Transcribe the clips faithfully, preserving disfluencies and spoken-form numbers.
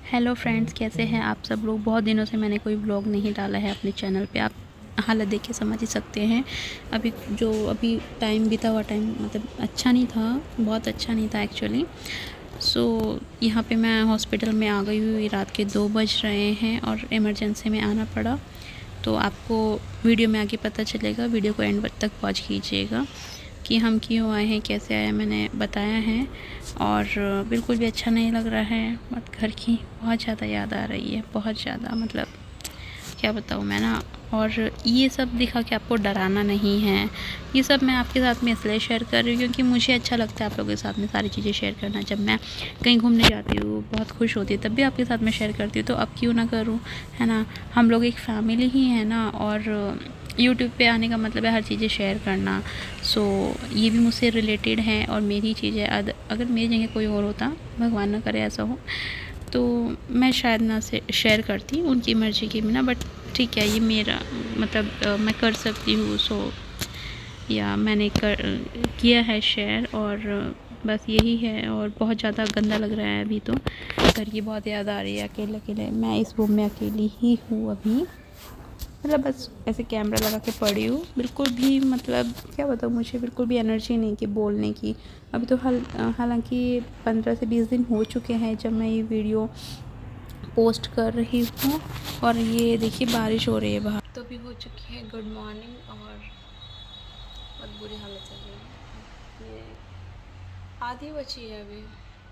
Hello friends, कैसे हैं आप सब लोग। बहुत दिनों से मैंने कोई व्लॉग नहीं डाला है अपने चैनल पे। आप हालत देख के समझ ही सकते हैं। अभी जो अभी टाइम बीता हुआ टाइम मतलब अच्छा नहीं था, बहुत अच्छा नहीं था एक्चुअली। सो so, यहाँ पे मैं हॉस्पिटल में आ गई हुई, रात के दो बज रहे हैं और इमरजेंसी में आना पड़ा। तो आपको वीडियो में आगे पता चलेगा, वीडियो को एंड तक वॉच कीजिएगा कि हम क्यों आए हैं, कैसे आए, मैंने बताया है। और बिल्कुल भी अच्छा नहीं लग रहा है। मत घर की बहुत ज़्यादा याद आ रही है, बहुत ज़्यादा, मतलब क्या बताऊँ मैं ना। और ये सब दिखा कि आपको डराना नहीं है, ये सब मैं आपके साथ में इसलिए शेयर कर रही हूँ क्योंकि मुझे अच्छा लगता है आप लोगों के साथ में सारी चीज़ें शेयर करना। जब मैं कहीं घूमने जाती हूँ बहुत खुश होती है, तब भी आपके साथ में शेयर करती हूँ, तो अब क्यों ना करूँ, है ना। हम लोग एक फैमिली ही है ना। और यूट्यूब पे आने का मतलब है हर चीज़ें शेयर करना। सो ये भी मुझसे रिलेटेड है और मेरी चीज़ें। अगर मेरी जगह कोई और होता, भगवान ना करे ऐसा हो, तो मैं शायद ना से शेयर करती, उनकी मर्ज़ी की बिना। बट ठीक है, ये मेरा मतलब आ, मैं कर सकती हूँ। सो या मैंने कर किया है शेयर, और बस यही है। और बहुत ज़्यादा गंदा लग रहा है अभी तो। घर की बहुत याद आ रही है, अकेले अकेले मैं इस रूम में अकेली ही हूँ अभी। मतलब बस ऐसे कैमरा लगा के पड़ी हूँ, बिल्कुल भी मतलब क्या बताऊँ, मुझे बिल्कुल भी एनर्जी नहीं कि बोलने की। अभी तो हाल हालांकि पंद्रह से बीस दिन हो चुके हैं जब मैं ये वीडियो पोस्ट कर रही हूँ। और ये देखिए बारिश हो रही है बाहर, तो भी हो चुकी है गुड मॉर्निंग और बहुत बुरी हालत चल रही है। ये आधी बची है अभी।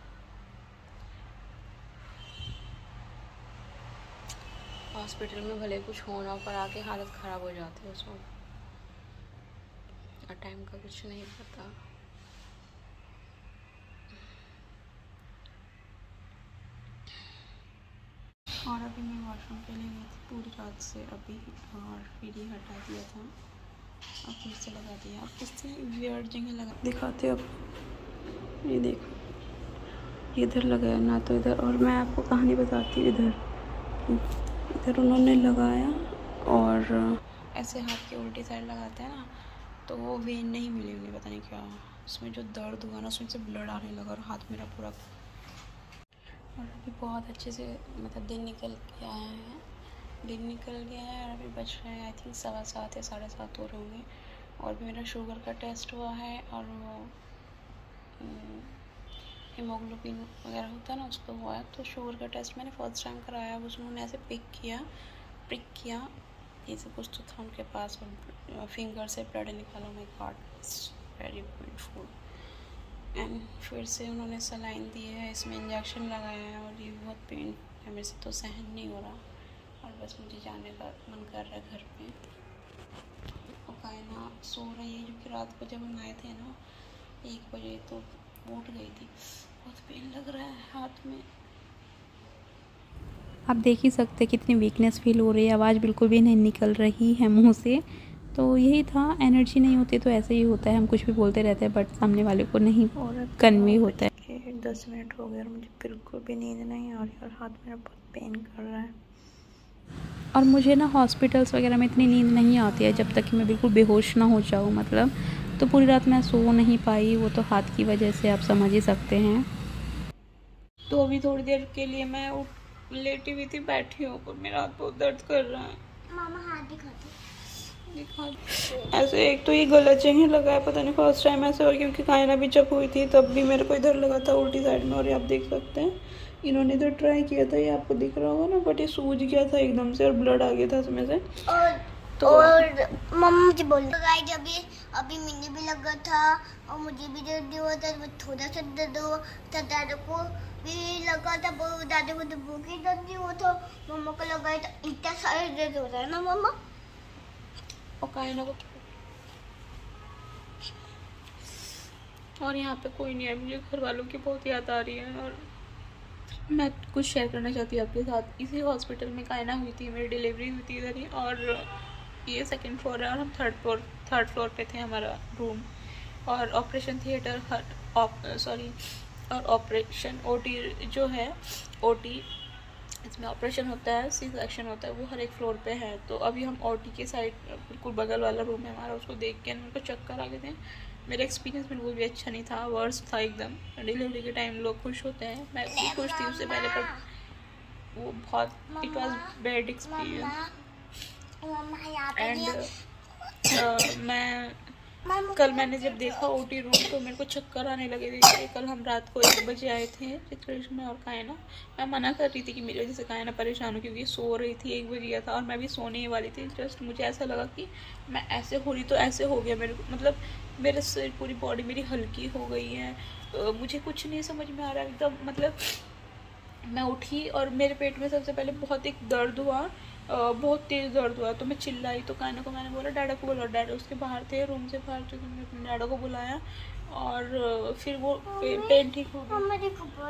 हॉस्पिटल में भले कुछ होना, पर आके हालत ख़राब हो जाती है उसमें, और टाइम का कुछ नहीं पता। और अभी मैं वॉशरूम के लिए गई थी पूरी रात से अभी, और फिर ही हटा दिया था, अब फिर से लगा दिया। अब किससे वियर्ड जगह लगा दिखाते अब। ये देखो, इधर लगाया ना, तो इधर। और मैं आपको कहानी बताती हूँ, इधर इधर उन्होंने लगाया और ऐसे हाथ की उल्टी साइड लगाते हैं ना, तो वो वेन नहीं मिली उन्हें, पता नहीं क्या उसमें जो दर्द हुआ ना, उसमें से ब्लड आने लगा और हाथ मेरा पूरा। और अभी बहुत अच्छे से मतलब दिन निकल के आया है, दिन निकल गया है और अभी बज रहे हैं आई थिंक सवा सात या साढ़े सात हो रहे होंगे। और भी मेरा शुगर का टेस्ट हुआ है, और वो हीमोग्लोबिन वगैरह होता है ना, उसका हुआ है। तो शुगर का टेस्ट मैंने फर्स्ट टाइम कराया, बस उन्होंने ऐसे पिक किया पिक किया ये सब कुछ तो था उनके पास, और फिंगर से ब्लड निकाला। My god, it's very beautiful. And फिर से उन्होंने सलाइन दी है, इसमें इंजेक्शन लगाया है, और ये बहुत पेन है, मेरे से तो सहन नहीं हो रहा। और बस मुझे जाने का मन कर रहा है घर पे। और कायना सो रही है क्योंकि रात को जब हम आए थे ना एक बजे, तो उठ गई थी। बहुत पेन लग रहा है हाथ में, आप देख ही सकते हैं कितनी वीकनेस फील हो रही है, आवाज़ बिल्कुल भी नहीं निकल रही है मुंह से। तो यही था, एनर्जी नहीं होती तो ऐसे ही होता है, हम कुछ भी बोलते रहते हैं बट सामने वाले को नहीं कन्वे होता है। दस मिनट हो गए और मुझे बिल्कुल भी नींद नहीं आ रही, और हाथ मेरा बहुत पेन कर रहा है। और मुझे ना हॉस्पिटल्स वगैरह में इतनी नींद नहीं आती है जब तक कि मैं बिल्कुल बेहोश ना हो जाऊँ, मतलब। तो पूरी रात मैं सो नहीं पाई, वो तो हाथ की वजह से, आप समझ ही सकते हैं। तो अभी थोड़ी देर के लिए मैं उठ लेटी हुई थी, बैठी हूँ, और मेरा हाथ बहुत दर्द कर रहा है। मामा हाथ दिखाते दिखा ऐसे एक तो ये गलत जगह लगा है, पता नहीं फर्स्ट टाइम ऐसे। और क्योंकि कायना भी जब हुई थी तब भी मेरे को इधर लगा था उल्टी साइड में, और ये आप देख सकते हैं इन्होंने इधर ट्राई किया था, ये आपको दिख रहा होगा ना, बट ये सूज गया था एकदम से और ब्लड आ गया था इसमें से। और तो और मम्मा मुझे बोल गाइस, अभी अभी मैंने भी लगा था और मुझे भी दर्द हुआ था, थोड़ा सा दर्द हुआ था, दादा को भी लगा था, दादा को तो भूख ही दर्द हुआ था, मम्मा को लगा था, इतना सारा दर्द हो रहा है ना मम्मा। और कायना को, और यहाँ पे कोई नहीं है, मुझे घर वालों की बहुत याद आ रही है। और मैं कुछ शेयर करना चाहती हूँ आपके साथ। इसी हॉस्पिटल में कायना हुई थी, मेरी डिलीवरी हुई थी इधर ही, और ये सेकंड फ्लोर है और हम थर्ड फ्लोर थर्ड फ्लोर पे थे हमारा रूम। और ऑपरेशन थिएटर हर सॉरी और ऑपरेशन ओटी जो है, ओटी इसमें ऑपरेशन होता है, सी सेक्शन होता है, वो हर एक फ्लोर पे है। तो अभी हम ओटी के साइड बिल्कुल बगल वाला रूम है हमारा, उसको देख के मेरे को चक्कर आ गए थे। मेरा एक्सपीरियंस बिल्कुल भी अच्छा नहीं था, वर्स्ट था एकदम। डिलीवरी के टाइम लोग खुश होते हैं, मैं भी खुश थी उससे पहले, पर वो बहुत it was bad experience. And मैं कल मैंने जब देखा ओटी रूम तो मेरे को चक्कर आने लगे थे। कल हम रात को एक बजे आए थे चित्रेश में और कायना। मैं मना कर रही थी कि मेरी वजह से कायना परेशान हो, क्योंकि सो रही थी, एक बज गया था और मैं भी सोने ही वाली थी। जस्ट मुझे ऐसा लगा कि मैं ऐसे हो रही तो ऐसे हो गया मेरे को, मतलब मेरे से पूरी बॉडी मेरी हल्की हो गई है। मुझे कुछ नहीं समझ में आ रहा एकदम। मतलब मैं उठी और मेरे पेट में सबसे पहले बहुत एक दर्द हुआ, बहुत तेज़ दर्द हुआ। तो मैं चिल्लाई तो कायना को मैंने बोला डैडा को बोला। डैडा उसके बाहर थे, रूम से बाहर थे, तो मैंने अपने डैडा को बुलाया और फिर वो पे, पेन ठीक हो गया।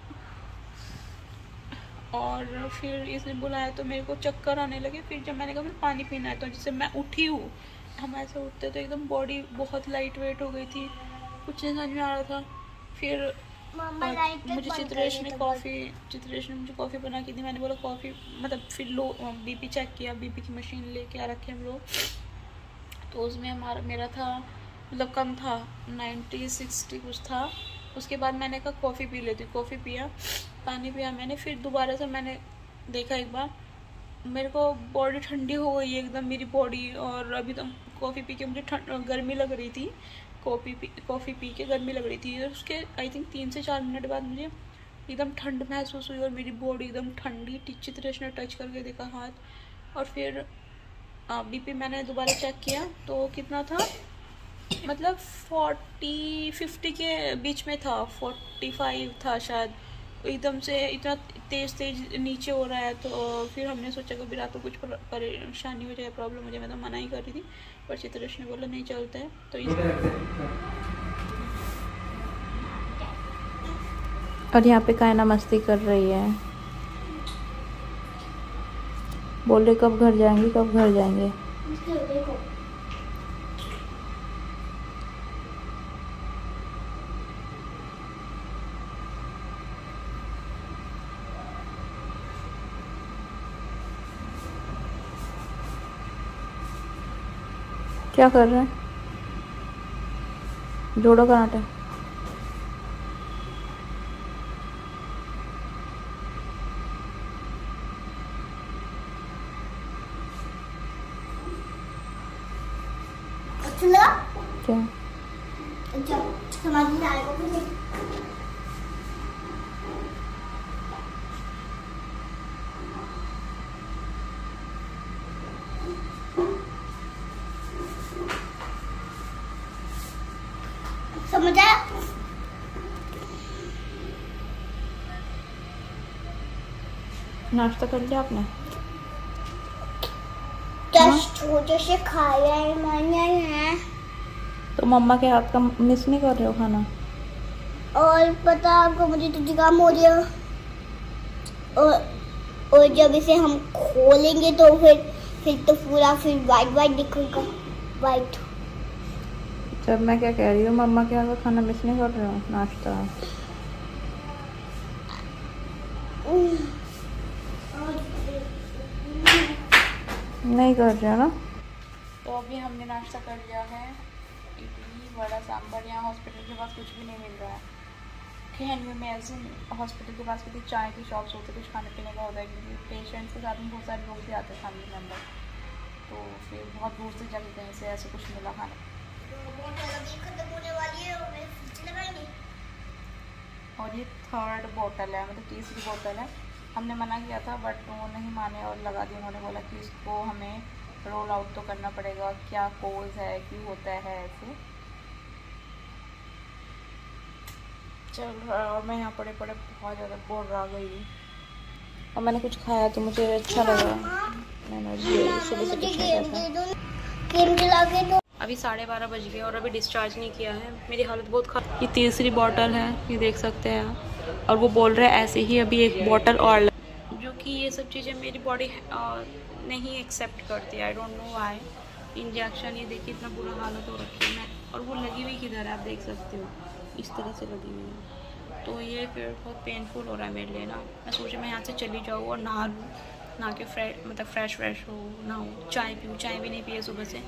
और फिर इसने बुलाया तो मेरे को चक्कर आने लगे। फिर जब मैंने कहा मुझे पानी पीना है, तो जिससे मैं उठी हूँ, हम ऐसे उठते तो एकदम बॉडी बहुत लाइट वेट हो गई थी, कुछ नहीं समझ में आ रहा था। फिर मुझे चित्रेश ने कॉफ़ी चित्रेश ने मुझे कॉफ़ी बना के दी। मैंने बोला कॉफ़ी, मतलब फिर लो बीपी चेक किया, बीपी की मशीन लेके आ रखे हम लोग। तो उसमें हमारा मेरा था, मतलब कम था, नाइन्टी सिक्सटी कुछ था। उसके बाद मैंने कहा कॉफ़ी पी लेती। कॉफ़ी पिया, पानी पिया मैंने। फिर दोबारा से मैंने देखा एक बार, मेरे को बॉडी ठंडी हो गई एकदम मेरी बॉडी। और अभी तो कॉफ़ी पी के मुझे ठंड गर्मी लग रही थी, कॉफ़ी पी कॉफ़ी पी के गर्मी लग रही थी। और उसके आई थिंक तीन से चार मिनट बाद मुझे एकदम ठंड महसूस हुई और मेरी बॉडी एकदम ठंडी। चित्रेश ने टच करके देखा हाथ। और फिर बीपी मैंने दोबारा चेक किया तो कितना था, मतलब फोर्टी फिफ्टी के बीच में था, फोर्टी फाइव था शायद। एकदम से इतना तेज़ तेज़ नीचे हो रहा है। तो फिर हमने सोचा कभी रात को कुछ परेशानी हो जाए, प्रॉब्लम हो जाए। मैं तो मना ही कर रही थी, पर चित्रेश ने बोला नहीं चलता है। तो इस और यहाँ पे कायना मस्ती कर रही है, बोल रहे कब घर जाएंगे कब घर जाएंगे। क्या कर रहे हैं? जोड़ो कराटे। क्या समझ में आएगा मुझे। समझ आया? नाश्ता कर लिया आपने? छोटे से खाया है मैंने है। तो मम्मा के हाथ का मिस नहीं कर रहे हो खाना? और पता आपको मुझे तो जुकाम हो गया। और और जब इसे हम खोलेंगे तो फिर फिर तो पूरा फिर वाइट वाइट दिखेगा, वाइट। जब मैं क्या कह रही हूँ, मम्मा के हाथ का खाना मिस नहीं कर रहे हो? नाश्ता नहीं कर रहे हो ना? तो अभी हमने नाश्ता कर लिया है, इडली वड़ा सांभर। यहाँ हॉस्पिटल के पास कुछ भी नहीं मिल रहा है। खैनियों में ऐसे हॉस्पिटल के पास कितनी चाय की शॉप्स होती है, कुछ खाने पीने का होता है, क्योंकि पेशेंट्स के साथ में बहुत सारे लोग भी आते हैं फैमिली मेम्बर। तो फिर बहुत दूर से जाके कहीं से ऐसे कुछ मिला खाने। और ये थर्ड बोतल है, मतलब तीसरी बोतल है। हमने मना किया था बट वो नहीं माने और लगा दिया। उन्होंने बोला कि इसको हमें रोल आउट तो करना पड़ेगा, क्या कोज है, क्यों होता है ऐसे। चल रहा है और मैं यहाँ पड़े पड़े बहुत ज़्यादा बोर आ गई। और मैंने कुछ खाया तो मुझे अच्छा लगा। मैंने सुबह से कुछ नहीं खाया। अभी साढ़े बारह बज गए और अभी डिस्चार्ज नहीं किया है। मेरी हालत बहुत खराब। ये तीसरी बोतल है, ये देख सकते हैं। और वो बोल रहे हैं ऐसे ही अभी एक बोतल और, जो कि ये सब चीज़ें मेरी बॉडी नहीं एक्सेप्ट करती। I don't know why. Injection ये देखिए इतना बुरा हालत हो रखी है। मैं और वो लगी हुई किधर है आप देख सकते हो, इस तरह से लगी हुई है। तो ये फिर बहुत पेनफुल हो रहा है मेरे लिए ना। मैं सोचा मैं यहाँ से चली जाऊँ और नहा लूँ, नहा के फ्रेश मतलब फ्रेश फ्रेश हो, नहाऊँ, चाय पीऊँ। चाय भी नहीं पिए सुबह से।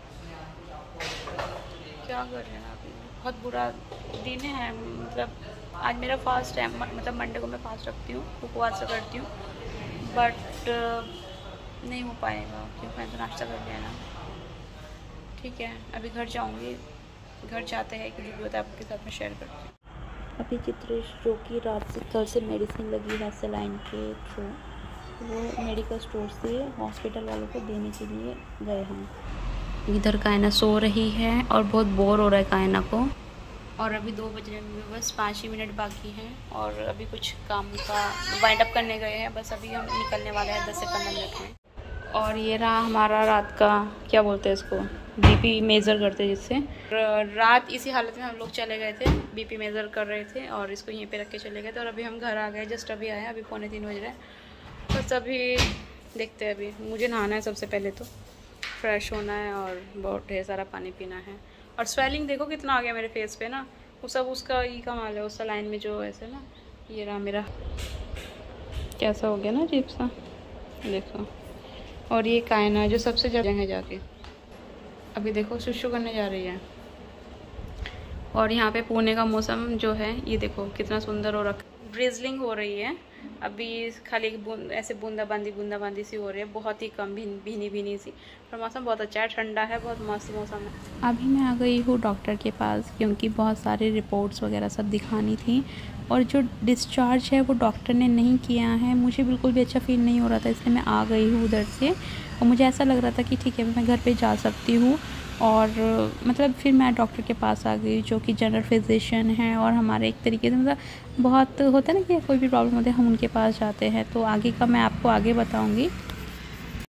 क्या कर रहे हैं अभी, बहुत बुरा दिन है। मतलब आज मेरा फास्ट है, मतलब मंडे को मैं फास्ट रखती हूँ, उपवास करती हूँ, बट नहीं हो पाएगा क्योंकि मैं तो नाश्ता कर लिया ना। ठीक है, अभी घर जाऊँगी, घर जाते हैं कि जो भी होता है आपके साथ में शेयर करती हूँ। अभी चित्रेश जो कि रात से कल से मेडिसिन लगी है सेलाइन के थ्रू, वो मेडिकल स्टोर से हॉस्पिटल वालों को देने के लिए गए हैं। इधर कायना सो रही है और बहुत बोर हो रहा है कायना को, और अभी दो बजने में बस पाँच ही मिनट बाकी हैं और अभी कुछ काम का वाइंड अप करने गए हैं, बस अभी हम निकलने वाले हैं दस से पंद्रह मिनट में। और ये रहा हमारा रात का, क्या बोलते हैं इसको, बीपी मेज़र करते हैं जिससे। रात इसी हालत में हम लोग चले गए थे, बीपी मेज़र कर रहे थे और इसको यहीं पे रख के चले गए थे, और अभी हम घर आ गए, जस्ट अभी आए, अभी पौने तीन बज रहे हैं। बस अभी देखते हैं, अभी मुझे नहाना है सबसे पहले, तो फ्रेश होना है और बहुत ढेर सारा पानी पीना है। और स्वेलिंग देखो कितना आ गया मेरे फेस पे ना, वो सब उसका ही कमाल है, उस लाइन में जो ऐसे ना, ये रहा मेरा कैसा हो गया ना अजीब सा, देखो। और ये कायना जो सबसे ज़्यादा है जाके, अभी देखो सुसु करने जा रही है। और यहाँ पे पुणे का मौसम जो है ये देखो कितना सुंदर हो रखा, ड्रिजलिंग हो रही है अभी, खाली बूंद ऐसे बूंदाबांदी बूंदाबांदी सी हो रही है, बहुत ही कम, भी भीनी भीनी सी, पर मौसम बहुत अच्छा है, ठंडा है, बहुत मस्त मौसम है। अभी मैं आ गई हूँ डॉक्टर के पास क्योंकि बहुत सारे रिपोर्ट्स वगैरह सब दिखानी थी, और जो डिस्चार्ज है वो डॉक्टर ने नहीं किया है, मुझे बिल्कुल भी अच्छा फील नहीं हो रहा था, इसलिए मैं आ गई हूँ उधर से, और मुझे ऐसा लग रहा था कि ठीक है मैं घर पे जा सकती हूँ। और मतलब फिर मैं डॉक्टर के पास आ गई जो कि जनरल फिजिशियन हैं, और हमारे एक तरीके से मतलब बहुत होता है ना कि कोई भी प्रॉब्लम होती है हम उनके पास जाते हैं, तो आगे का मैं आपको आगे बताऊँगी।